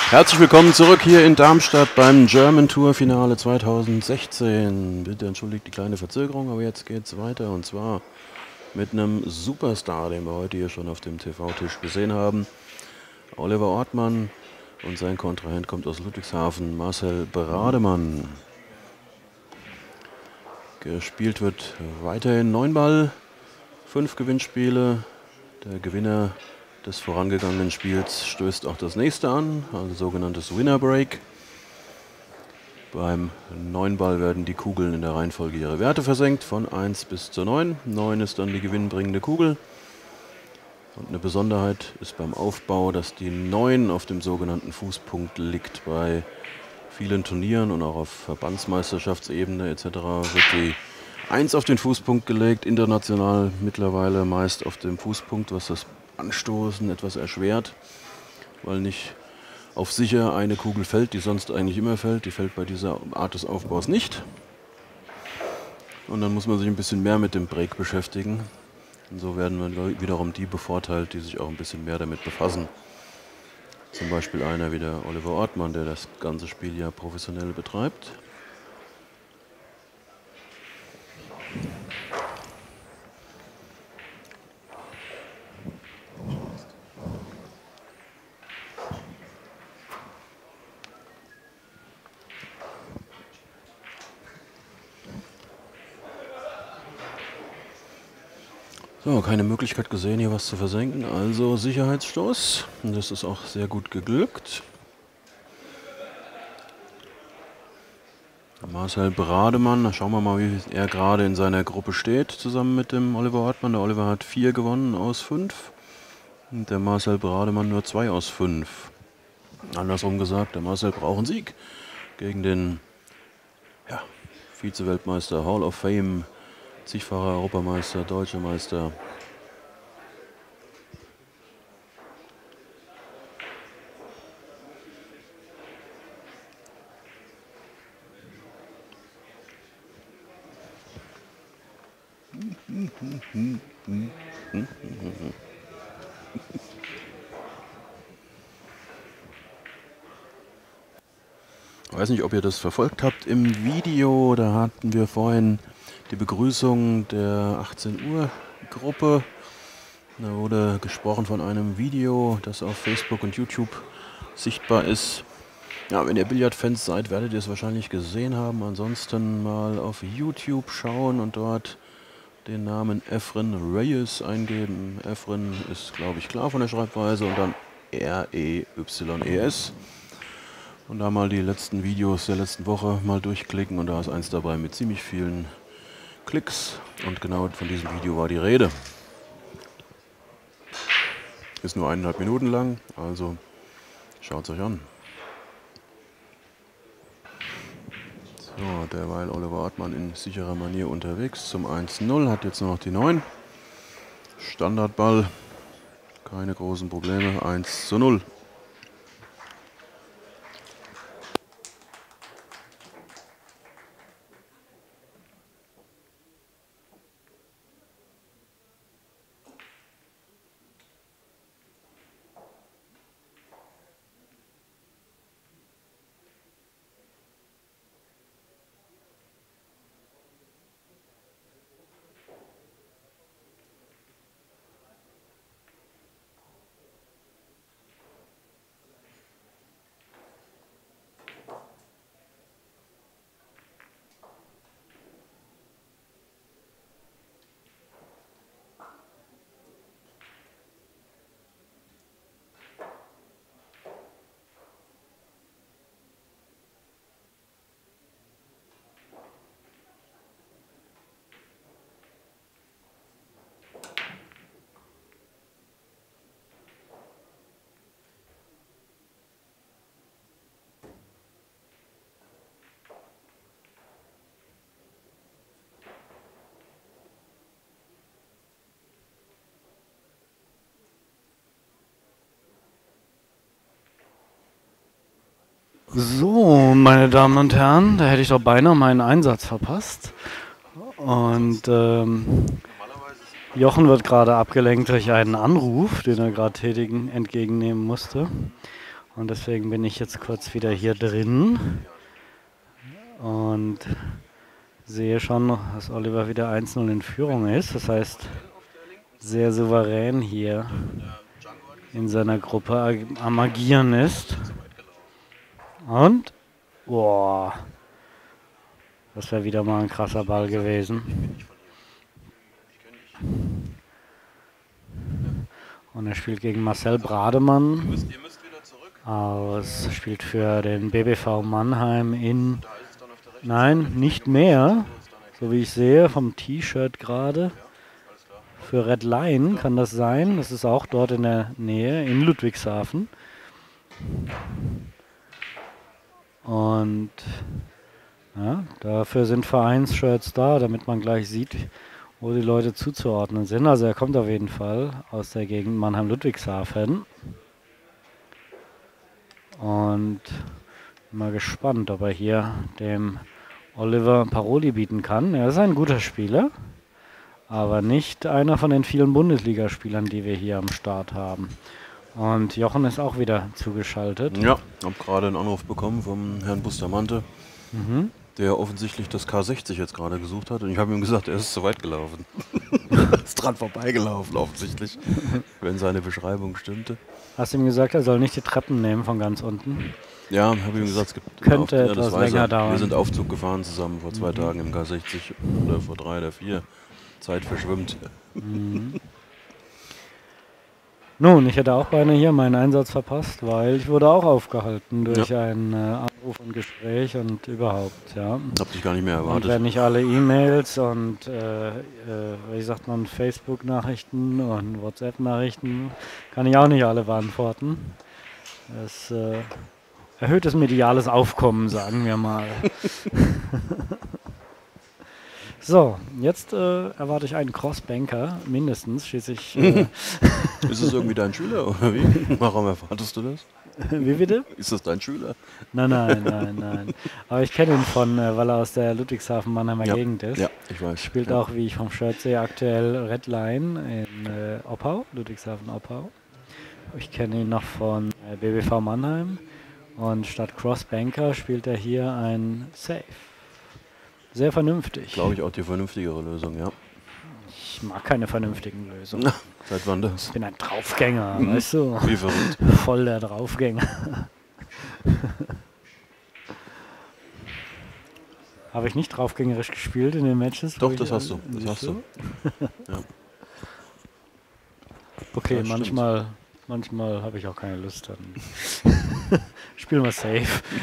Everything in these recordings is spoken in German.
Herzlich willkommen zurück hier in Darmstadt beim German Tour Finale 2016. Bitte entschuldigt die kleine Verzögerung, aber jetzt geht's weiter und zwar mit einem Superstar, den wir heute hier schon auf dem TV-Tisch gesehen haben. Oliver Ortmann und sein Kontrahent kommt aus Ludwigshafen, Marcel Brademann. Gespielt wird weiterhin 9 Ball, 5 Gewinnspiele. Der Gewinner des vorangegangenen Spiels stößt auch das nächste an, also sogenanntes Winner Break. Beim 9 Ball werden die Kugeln in der Reihenfolge ihre Werte versenkt, von 1 bis zur 9. 9 ist dann die gewinnbringende Kugel. Und eine Besonderheit ist beim Aufbau, dass die 9 auf dem sogenannten Fußpunkt liegt. Bei vielen Turnieren und auch auf Verbandsmeisterschaftsebene etc. wird die 1 auf den Fußpunkt gelegt, international mittlerweile meist auf dem Fußpunkt, was das Anstoßen etwas erschwert, weil nicht auf sicher eine Kugel fällt, die sonst eigentlich immer fällt. Die fällt bei dieser Art des Aufbaus nicht. Und dann muss man sich ein bisschen mehr mit dem Break beschäftigen. Und so werden wir wiederum die bevorteilt, die sich auch ein bisschen mehr damit befassen. Zum Beispiel einer wie der Oliver Ortmann, der das ganze Spiel ja professionell betreibt. So, keine Möglichkeit gesehen, hier was zu versenken, also Sicherheitsstoß. Und das ist auch sehr gut geglückt. Marcel Brademann, da schauen wir mal, wie er gerade in seiner Gruppe steht, zusammen mit dem Oliver Ortmann. Der Oliver hat 4 gewonnen aus 5 und der Marcel Brademann nur 2 aus 5. Andersrum gesagt, der Marcel braucht einen Sieg gegen den Vize-Weltmeister, Hall of Fame, zigfacher Europameister, Deutscher Meister. Ich weiß nicht, ob ihr das verfolgt habt im Video, da hatten wir vorhin die Begrüßung der 18 Uhr Gruppe. Da wurde gesprochen von einem Video, das auf Facebook und YouTube sichtbar ist. Ja, wenn ihr Billardfans seid, werdet ihr es wahrscheinlich gesehen haben. Ansonsten mal auf YouTube schauen und dort den Namen Efren Reyes eingeben. Efren ist, glaube ich, klar von der Schreibweise und dann R-E-Y-E-S. Und da mal die letzten Videos der letzten Woche mal durchklicken und da ist eins dabei mit ziemlich vielen Klicks und genau von diesem Video war die Rede. Ist nur 1,5 Minuten lang, also schaut es euch an. So, derweil Oliver Ortmann in sicherer Manier unterwegs zum 1-0, hat jetzt nur noch die 9. Standardball, keine großen Probleme, 1:0. So, meine Damen und Herren, da hätte ich doch beinahe meinen Einsatz verpasst. Und Jochen wird gerade abgelenkt durch einen Anruf, den er gerade entgegennehmen musste. Und deswegen bin ich jetzt kurz wieder hier drin und sehe schon, dass Oliver wieder 1-0 in Führung ist. Das heißt, sehr souverän hier in seiner Gruppe am Agieren ist. Und, boah, das wäre wieder mal ein krasser Ball gewesen. Und er spielt gegen Marcel Brademann spielt für den BBV Mannheim in, nein, nicht mehr, so wie ich sehe, vom T-Shirt gerade. Für Red Lion kann das sein, das ist auch dort in der Nähe, in Ludwigshafen. Und ja, dafür sind Vereinsshirts da, damit man gleich sieht, wo die Leute zuzuordnen sind. Also er kommt auf jeden Fall aus der Gegend Mannheim-Ludwigshafen. Und bin mal gespannt, ob er hier dem Oliver Paroli bieten kann. Er ist ein guter Spieler, aber nicht einer von den vielen Bundesligaspielern, die wir hier am Start haben. Und Jochen ist auch wieder zugeschaltet. Ja, habe gerade einen Anruf bekommen vom Herrn Bustamante, der offensichtlich das K60 jetzt gerade gesucht hat. Und ich habe ihm gesagt, er ist zu weit gelaufen. Ist dran vorbeigelaufen offensichtlich, wenn seine Beschreibung stimmte. Hast du ihm gesagt, er soll nicht die Treppen nehmen von ganz unten? Ja, habe ihm gesagt, es gibt könnte etwas länger dauern. Wir sind Aufzug gefahren zusammen vor 2 Tagen im K60 oder vor 3 oder 4. Zeit verschwimmt. Nun, ich hätte auch beinahe hier meinen Einsatz verpasst, weil ich wurde auch aufgehalten durch einen Anruf und Gespräch und überhaupt, ja. Hab dich gar nicht mehr erwartet. Und wenn nicht alle E-Mails und, wie sagt man, Facebook-Nachrichten und WhatsApp-Nachrichten, kann ich auch nicht alle beantworten. Das erhöhtes mediales Aufkommen, sagen wir mal. So, jetzt erwarte ich einen Crossbanker, mindestens, schließlich. Ist es irgendwie dein Schüler oder wie? Warum erwartest du das? Wie bitte? Ist das dein Schüler? Nein. Aber ich kenne ihn weil er aus der Ludwigshafen-Mannheimer Gegend ist. Ja, ich weiß. Spielt auch, wie ich vom Shirt sehe, aktuell Red Lion in Oppau, Ludwigshafen-Oppau. Ich kenne ihn noch von BBV Mannheim. Und statt Crossbanker spielt er hier ein Safe. Sehr vernünftig. Glaube ich auch die vernünftigere Lösung, ja. Ich mag keine vernünftigen Lösungen. Seit wann das? Ich bin ein Draufgänger, weißt du? Wie verrückt. Voll der Draufgänger. Habe ich nicht draufgängerisch gespielt in den Matches? Doch, das hast du. Das hast du. Ja. Okay, Ja, manchmal habe ich auch keine Lust. Dann spielen wir safe.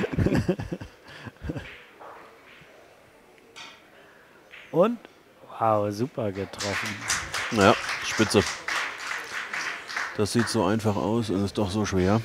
Und, wow, super getroffen. Ja, spitze. Das sieht so einfach aus und ist doch so schwer.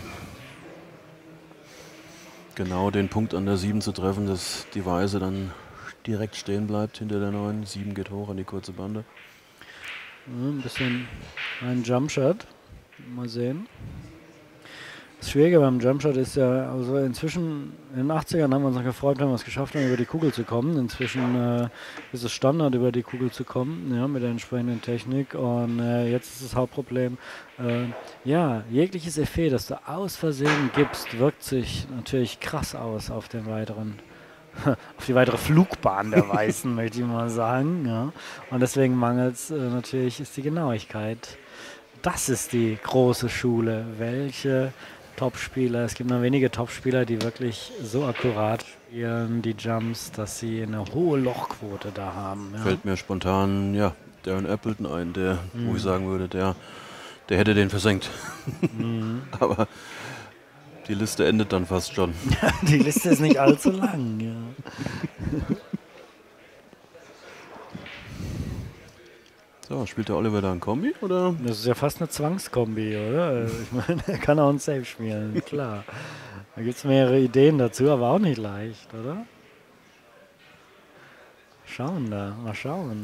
Genau den Punkt an der 7 zu treffen, dass die Weiße dann direkt stehen bleibt hinter der 9. 7 geht hoch an die kurze Bande. Ein bisschen ein Jumpshot. Mal sehen. Das Schwierige beim Jumpshot ist ja, also inzwischen, in den 80ern haben wir uns noch gefreut, wenn wir es geschafft haben, über die Kugel zu kommen. Inzwischen ist es Standard, über die Kugel zu kommen, ja, mit der entsprechenden Technik. Und jetzt ist das Hauptproblem, jegliches Effet, das du aus Versehen gibst, wirkt sich natürlich krass aus auf den auf die weitere Flugbahn der Weißen, möchte ich mal sagen. Ja. Und deswegen mangelt es natürlich, ist die Genauigkeit. Das ist die große Schule. Welche Topspieler, es gibt nur wenige Topspieler, die wirklich so akkurat spielen, die Jumps, dass sie eine hohe Lochquote da haben. Ja. Fällt mir spontan, Darren Appleton ein, wo ich sagen würde, der hätte den versenkt. Aber die Liste endet dann fast schon. Die Liste ist nicht allzu lang, ja. So, spielt der Oliver da ein Kombi, oder? Das ist ja fast eine Zwangskombi, oder? Ich meine, er kann auch ein Safe spielen, klar. Da gibt es mehrere Ideen dazu, aber auch nicht leicht, oder? Mal schauen.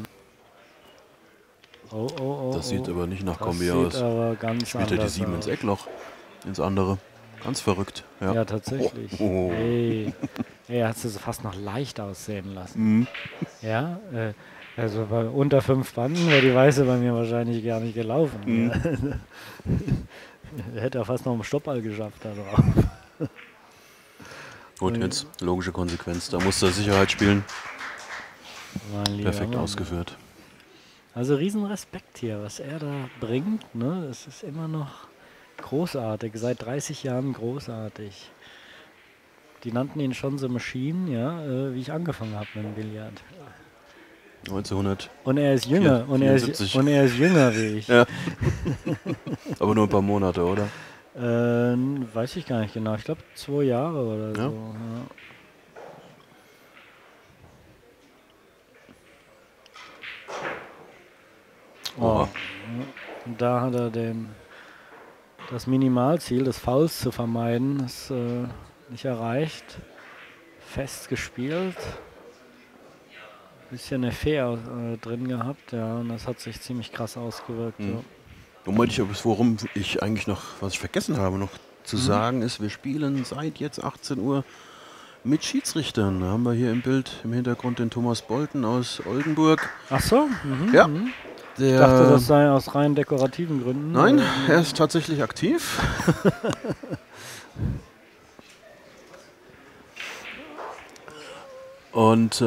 Oh. Das sieht aber nicht nach Kombi aus. Das sieht aber ganz Spielt er die 7 ins Eckloch, ins andere. Ganz verrückt. Ja, tatsächlich. Oh. Hey, er hat es fast noch leicht aussehen lassen. Ja, also bei unter 5 Banden wäre die Weiße bei mir wahrscheinlich gar nicht gelaufen. Er hätte er fast noch einen Stoppball geschafft da drauf. Gut, jetzt logische Konsequenz. Da muss er Sicherheit spielen. Mein lieber Perfekt Mann. ausgeführt. Also riesen Respekt hier, was er da bringt. Ne? Das ist immer noch großartig, seit 30 Jahren großartig. Die nannten ihn schon The Machine, ja, wie ich angefangen habe mit dem Billard. 1900. Und er ist jünger, und er ist 74. jünger wie ich. Ja. Aber nur ein paar Monate, oder? Weiß ich gar nicht genau. Ich glaube 2 Jahre oder Ja. so. Ja. Oha. Und da hat er das Minimalziel des Fouls zu vermeiden, ist nicht erreicht. Fest gespielt. Bisschen eine Fair drin gehabt, ja, und das hat sich ziemlich krass ausgewirkt. Ja. Worum ich eigentlich noch, was ich vergessen habe, noch zu sagen ist, wir spielen seit jetzt 18 Uhr mit Schiedsrichtern. Da haben wir hier im Bild im Hintergrund den Thomas Bolten aus Oldenburg. Ach so? Ja. Ich dachte, das sei aus rein dekorativen Gründen. Nein, er ist tatsächlich aktiv. Und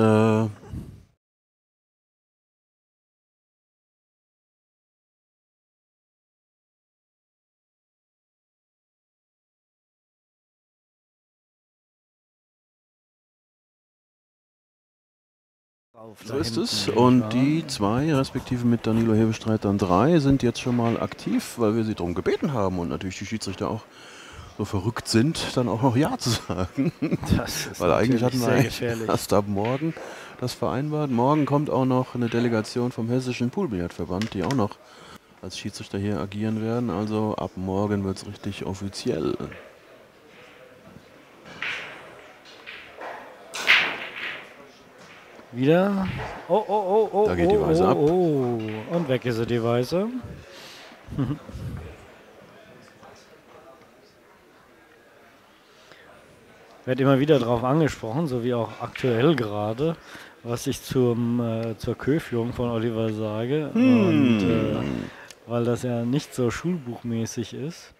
so ist es. Und die 2, respektive mit Danilo Hebestreit dann 3, sind jetzt schon mal aktiv, weil wir sie darum gebeten haben und natürlich die Schiedsrichter auch so verrückt sind, dann auch noch Ja zu sagen. Das ist weil eigentlich hatten wir sehr eigentlich gefährlich. erst ab morgen das vereinbart. Morgen kommt auch noch eine Delegation vom Hessischen Poolbillardverband, die auch noch als Schiedsrichter hier agieren werden. Also ab morgen wird es richtig offiziell. Wieder. Oh. Da geht die Weiße ab. Und weg ist sie, die Weiße. Wird immer wieder darauf angesprochen, so wie auch aktuell gerade, was ich zur Kö-Führung von Oliver sage. Und weil das ja nicht so schulbuchmäßig ist.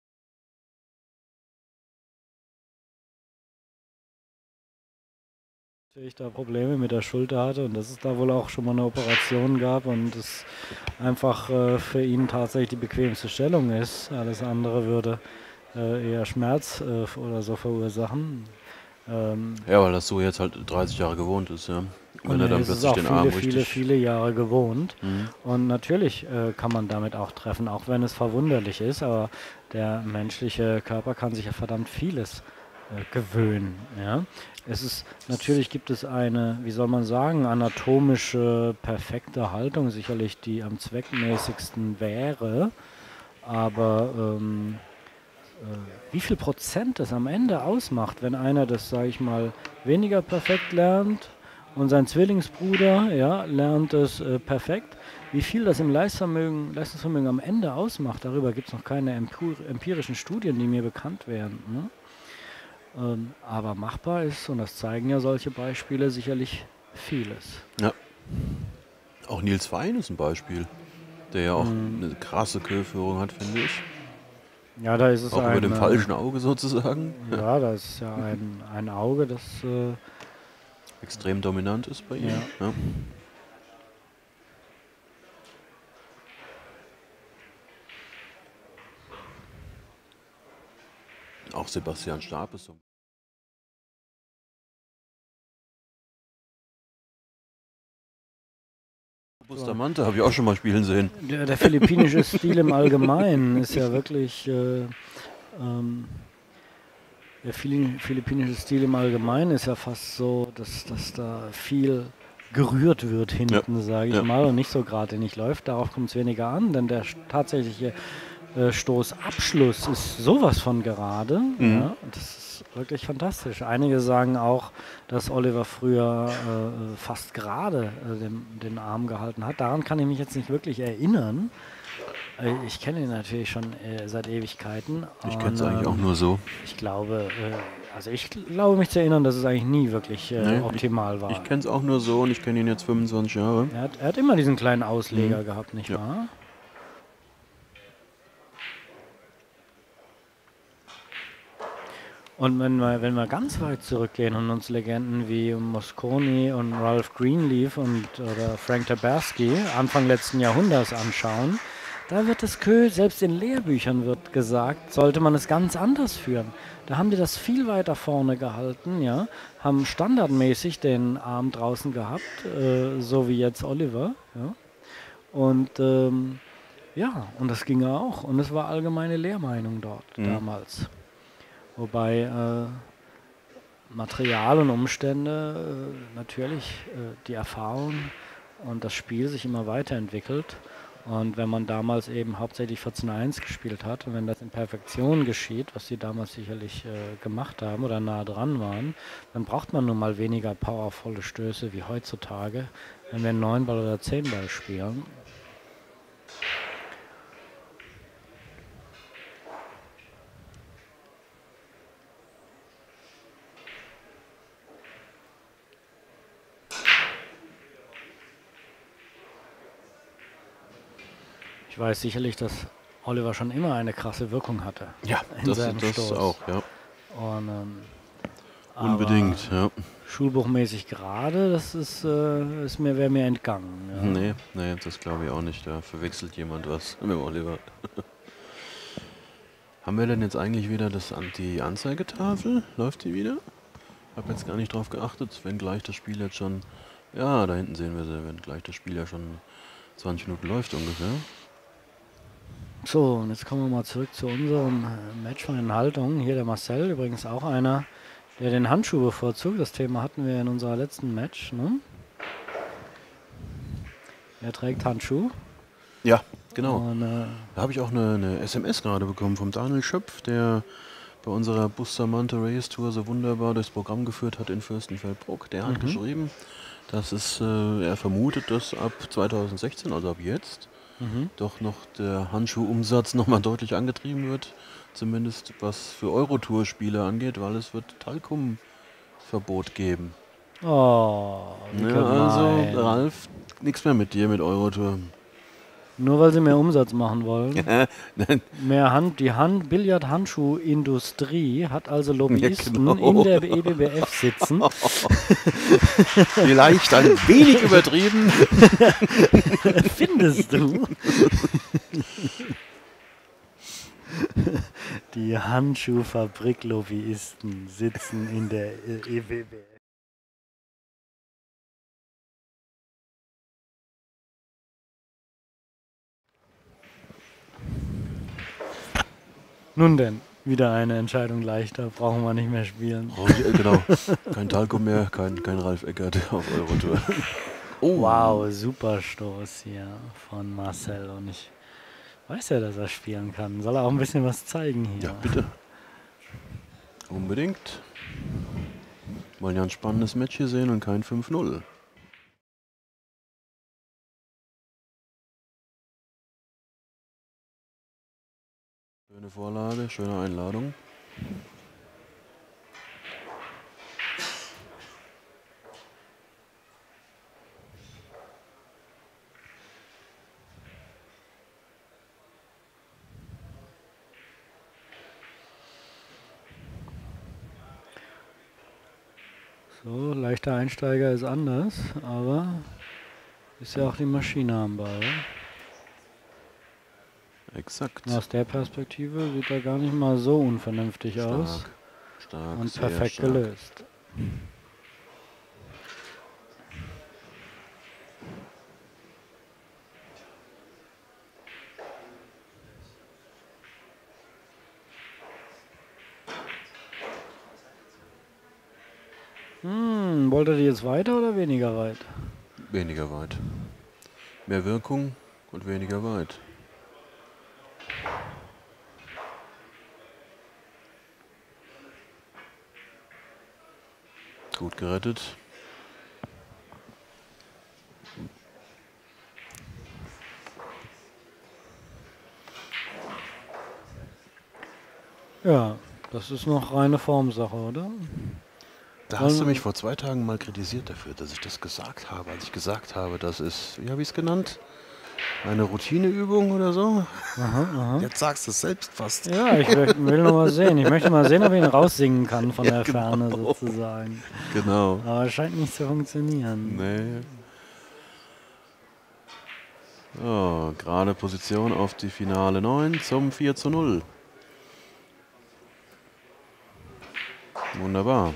Ich da Probleme mit der Schulter hatte und dass es da wohl auch schon mal eine Operation gab und es einfach für ihn tatsächlich die bequemste Stellung ist. Alles andere würde eher Schmerz oder so verursachen. Ja, weil das so jetzt halt 30 Jahre gewohnt ist, ja. Wenn er dann es ist plötzlich auch den Arm viele, richtig... viele Jahre gewohnt. Und natürlich kann man damit auch treffen, auch wenn es verwunderlich ist, aber der menschliche Körper kann sich ja verdammt vieles gewöhnen. Ja? Natürlich gibt es eine, wie soll man sagen, anatomische, perfekte Haltung, sicherlich die am zweckmäßigsten wäre, aber wie viel Prozent das am Ende ausmacht, wenn einer das, sage ich mal, weniger perfekt lernt und sein Zwillingsbruder lernt es perfekt, wie viel das im Leistungsvermögen am Ende ausmacht, darüber gibt es noch keine empirischen Studien, die mir bekannt wären. Ne? Aber machbar ist, und das zeigen ja solche Beispiele, sicherlich vieles. Ja. Auch Nils Fein ist ein Beispiel, der ja auch eine krasse Kö-Führung hat, finde ich. Ja, da ist es auch über dem falschen Auge sozusagen. Ja, da ist ja ein Auge, das extrem dominant ist bei ihm. Ja. Auch Sebastian Stab ist so. Bustamante habe ich auch schon mal spielen sehen. Der philippinische Stil im Allgemeinen ist ja wirklich, der philippinische Stil im Allgemeinen ist ja fast so, dass da viel gerührt wird hinten, sage ich mal, und nicht so geradlinig läuft. Darauf kommt es weniger an, denn der tatsächliche Stoßabschluss ist sowas von gerade. Ja, das ist wirklich fantastisch. Einige sagen auch, dass Oliver früher fast gerade den Arm gehalten hat. Daran kann ich mich jetzt nicht wirklich erinnern. Ich kenne ihn natürlich schon seit Ewigkeiten. Ich kenne es eigentlich auch nur so. Ich glaube, mich zu erinnern, dass es eigentlich nie wirklich optimal war. Ich kenne es auch nur so und ich kenne ihn jetzt 25 Jahre. Er hat immer diesen kleinen Ausleger gehabt, nicht wahr? Und wenn wir ganz weit zurückgehen und uns Legenden wie Mosconi und Ralph Greenleaf oder Frank Taberski Anfang letzten Jahrhunderts anschauen, da wird das Kö, selbst in Lehrbüchern wird gesagt, sollte man es ganz anders führen. Da haben die das viel weiter vorne gehalten, ja, haben standardmäßig den Arm draußen gehabt, so wie jetzt Oliver, ja. Und ja, und das ging auch. Und es war allgemeine Lehrmeinung dort damals. Wobei Material und Umstände natürlich die Erfahrung und das Spiel sich immer weiterentwickelt. Und wenn man damals eben hauptsächlich 14:1 gespielt hat und wenn das in Perfektion geschieht, was sie damals sicherlich gemacht haben oder nah dran waren, dann braucht man nun mal weniger powervolle Stöße wie heutzutage, wenn wir 9-Ball oder 10-Ball spielen. Ich weiß sicherlich, dass Oliver schon immer eine krasse Wirkung hatte. Ja, das auch, ja. Und, unbedingt, ja. Schulbuchmäßig gerade, das wäre mir entgangen. Ja. Nee, das glaube ich auch nicht. Da verwechselt jemand was mit dem Oliver. Haben wir denn jetzt eigentlich wieder die Anzeigetafel? Läuft die wieder? Ich habe jetzt gar nicht drauf geachtet, wenn gleich das Spiel jetzt schon... Ja, da hinten sehen wir sie, wenn gleich das Spiel ja schon 20 Minuten läuft ungefähr. So, und jetzt kommen wir mal zurück zu unserem Match von den Haltungen. Hier der Marcel, übrigens auch einer, der den Handschuh bevorzugt. Das Thema hatten wir in unserer letzten Match. Ne? Er trägt Handschuh. Ja, genau. Und, da habe ich auch eine SMS gerade bekommen vom Daniel Schöpf, der bei unserer Bustamante Race Tour so wunderbar durchs Programm geführt hat in Fürstenfeldbruck. Der hat geschrieben, dass er vermutet, dass ab 2016, also ab jetzt, doch noch der Handschuhumsatz nochmal deutlich angetrieben wird, zumindest was für Eurotour-Spiele angeht, weil es wird Talkum-Verbot geben. Oh, ja, also Ralf, nichts mehr mit dir mit Eurotour. Nur weil sie mehr Umsatz machen wollen. Die Billard-Handschuh-Industrie hat also Lobbyisten in der EBBF sitzen. Vielleicht ein wenig übertrieben. Findest du? Die Handschuhfabrik-Lobbyisten sitzen in der EBBF. Nun denn, wieder eine Entscheidung leichter, brauchen wir nicht mehr spielen. Genau, kein Talkum mehr, kein Ralf Eckert auf Eurotour. Oh. Wow, super Stoß hier von Marcel und ich weiß ja, dass er spielen kann. Soll er auch ein bisschen was zeigen hier? Ja, bitte. Unbedingt. Wollen ja ein spannendes Match hier sehen und kein 5-0. Schöne Vorlage, schöne Einladung. So, leichter Einsteiger ist anders, aber ist ja auch die Maschine am Ball. Exakt. Aus der Perspektive sieht er gar nicht mal so unvernünftig aus. Stark, und perfekt gelöst. Wollt ihr die jetzt weiter oder weniger weit? Weniger weit. Mehr Wirkung und weniger weit. Gut gerettet. Ja, das ist noch reine Formsache, oder? Da hast du mich vor 2 Tagen mal kritisiert dafür, dass ich das gesagt habe, als ich gesagt habe, das ist, wie habe ich es genannt? Eine Routineübung oder so? Aha, aha. Jetzt sagst du es selbst fast. Ja, ich will noch mal sehen. Ich möchte mal sehen, ob ich ihn raussingen kann von Ja, der Ferne genau. sozusagen. Genau. Aber es scheint nicht zu funktionieren. Nee. So, gerade Position auf die Finale 9 zum 4:0. Wunderbar.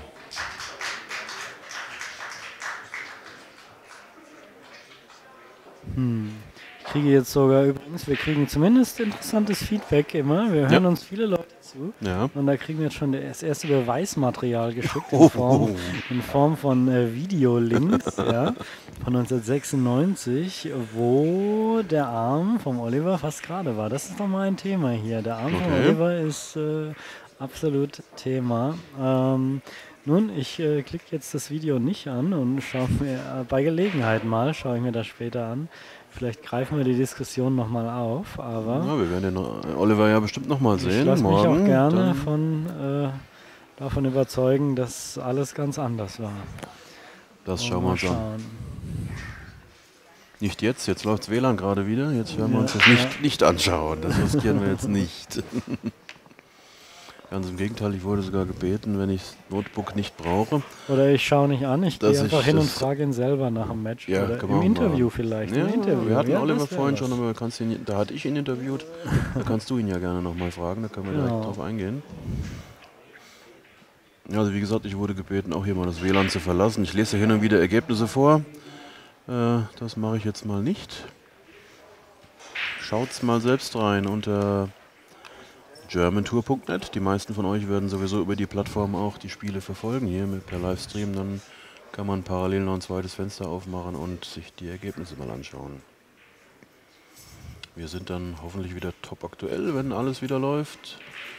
Ich kriege jetzt sogar übrigens, wir kriegen zumindest interessantes Feedback immer. Wir hören uns viele Leute zu. Ja. Und da kriegen wir jetzt schon das erste Beweismaterial geschickt Oh. in Form von Videolinks ja, von 1996, wo der Arm vom Oliver fast gerade war. Das ist doch mal ein Thema hier. Der Arm vom Oliver ist absolut Thema. Nun, ich klicke jetzt das Video nicht an und schaue mir bei Gelegenheit mal, schaue ich mir das später an. Vielleicht greifen wir die Diskussion nochmal auf, aber Ja, wir werden den Oliver ja bestimmt nochmal sehen. ich lasse mich morgen. auch gerne davon überzeugen, dass alles ganz anders war. Das schauen wir uns an. Nicht jetzt, jetzt läuft WLAN gerade wieder. Jetzt werden wir uns das nicht anschauen. Das riskieren wir jetzt nicht. Ganz im Gegenteil, ich wurde sogar gebeten, wenn ich das Notebook nicht brauche. Oder ich schaue nicht an, ich gehe einfach hin und frage ihn selber nach dem Match. Ja, oder im Interview vielleicht. Ja, im Interview. Wir hatten Oliver vorhin schon, aber da hatte ich ihn interviewt. Da kannst du ihn ja gerne nochmal fragen, da können wir direkt drauf eingehen. Also wie gesagt, ich wurde gebeten, auch hier mal das WLAN zu verlassen. Ich lese hin und wieder Ergebnisse vor. Das mache ich jetzt mal nicht. Schaut's mal selbst rein unter germantour.net. Die meisten von euch werden sowieso über die Plattform auch die Spiele verfolgen hier per Livestream. Dann kann man parallel noch ein zweites Fenster aufmachen und sich die Ergebnisse mal anschauen. Wir sind dann hoffentlich wieder top aktuell, wenn alles wieder läuft.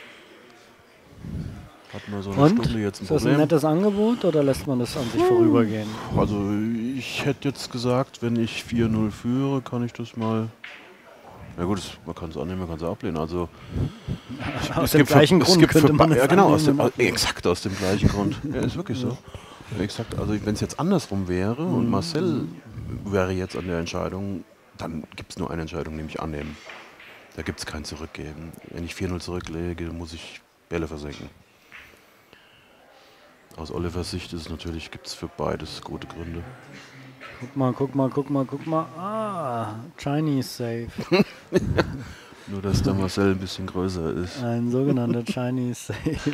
Hatten wir so eine Stunde jetzt ein Problem. Ist das ein nettes Angebot oder lässt man das an sich vorübergehen? Also ich hätte jetzt gesagt, wenn ich 4:0 führe, kann ich das mal... Na gut, man kann es annehmen, man kann es ablehnen. Also aus dem gleichen Grund könnte man es ja, genau, exakt aus dem gleichen Grund. Ja, ist wirklich so. Ja, exakt. Also wenn es jetzt andersrum wäre und Marcel wäre jetzt an der Entscheidung, dann gibt es nur eine Entscheidung, nämlich annehmen. Da gibt es kein Zurückgeben. Wenn ich 4:0 zurücklege, muss ich Bälle versenken. Aus Olivers Sicht gibt es für beides gute Gründe. Guck mal. Ah, Chinese Safe. Nur, dass der Marcel ein bisschen größer ist. Ein sogenannter Chinese Safe.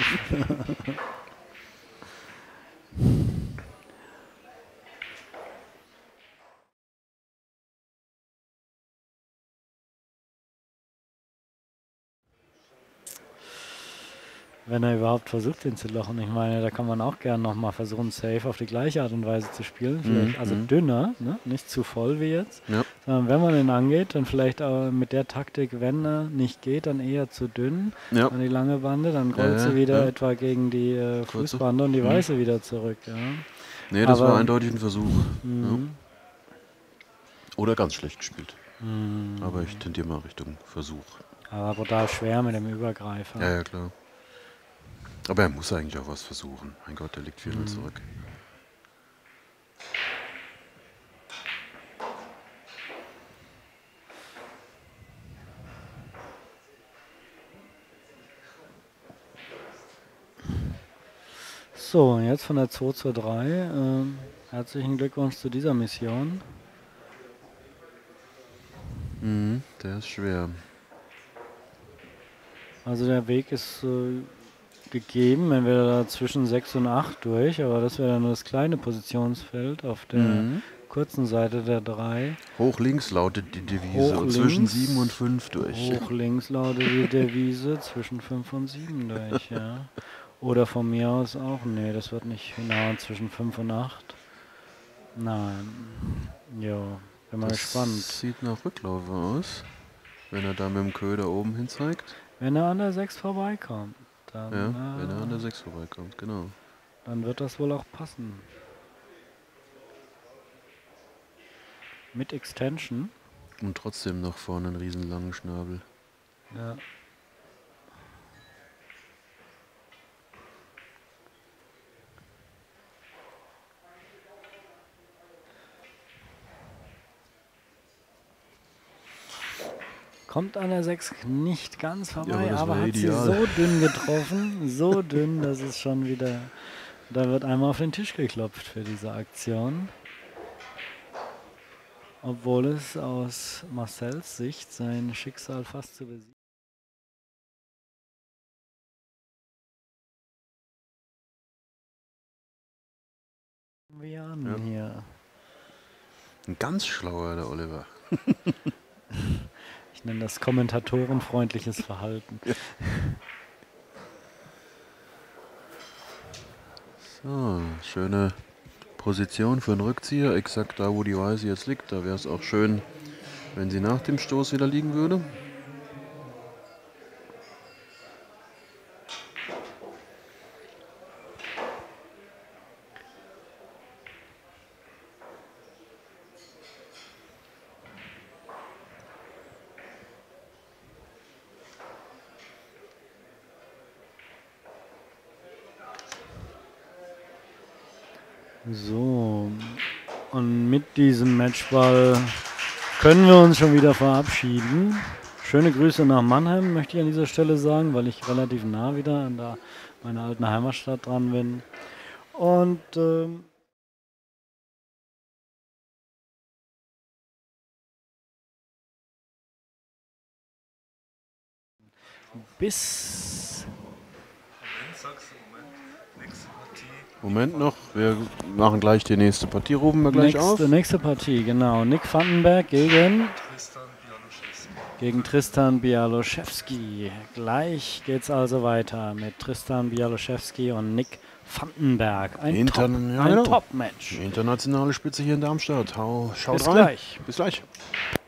Wenn er überhaupt versucht, den zu lochen. Ich meine, da kann man auch gerne nochmal versuchen, safe auf die gleiche Art und Weise zu spielen. Vielleicht also dünner, ne? Nicht zu voll wie jetzt. Ja. Sondern wenn man den angeht, dann vielleicht auch mit der Taktik, wenn er nicht geht, dann eher zu dünn an die lange Bande. Dann rollt sie wieder etwa gegen die Fußbande und die weiße wieder zurück. Ja. Nee, das war eindeutig ein Versuch. Ja. Oder ganz schlecht gespielt. Aber ich tendiere mal Richtung Versuch. Aber brutal schwer mit dem Übergreifer. Ja, klar. Aber er muss eigentlich auch was versuchen. Mein Gott, der liegt 4:0 zurück. So, jetzt von der 2 zur 3. Herzlichen Glückwunsch zu dieser Mission. Der ist schwer. Also der Weg ist gegeben, wenn wir da zwischen 6 und 8 durch, aber das wäre dann nur das kleine Positionsfeld auf der kurzen Seite der 3. Hoch links lautet die Devise und zwischen 7 und 5 durch. Hoch links lautet die Devise zwischen 5 und 7 durch, ja. Oder von mir aus auch, nee, das wird nicht hinhauen zwischen 5 und 8. Nein, jo, bin mal gespannt. Das sieht nach Rücklauf aus, wenn er da mit dem Köder oben hin zeigt. Wenn er an der 6 vorbeikommt. Dann, wenn er an der 6 vorbeikommt, genau. Dann wird das wohl auch passen. Mit Extension. Und trotzdem noch vorne einen riesen langen Schnabel. Ja. Kommt an der 6 nicht ganz Ja, vorbei, das aber war hat ideal. sie so dünn getroffen, so dünn, dass es schon wieder, da wird einmal auf den Tisch geklopft für diese Aktion. Obwohl es aus Marcells Sicht sein Schicksal fast zu besiegen. Wir an hier. Ein ganz schlauer, der Oliver. Ich nenne das kommentatorenfreundliches Verhalten. So, schöne Position für einen Rückzieher. Exakt da, wo die Weiße jetzt liegt. Da wäre es auch schön, wenn sie nach dem Stoß wieder liegen würde. So, und mit diesem Matchball können wir uns schon wieder verabschieden. Schöne Grüße nach Mannheim, möchte ich an dieser Stelle sagen, weil ich relativ nah wieder an meiner alten Heimatstadt dran bin. Und bis... Moment noch, wir machen gleich die nächste Partie, rufen wir gleich auf. Nächste Partie, genau. Nick Vandenberg gegen Tristan Bialoszewski. Gleich geht's also weiter mit Tristan Bialoszewski und Nick Vandenberg. Ein Top-Match. Internationale Spitze hier in Darmstadt. Schaut Bis rein. gleich. Bis gleich.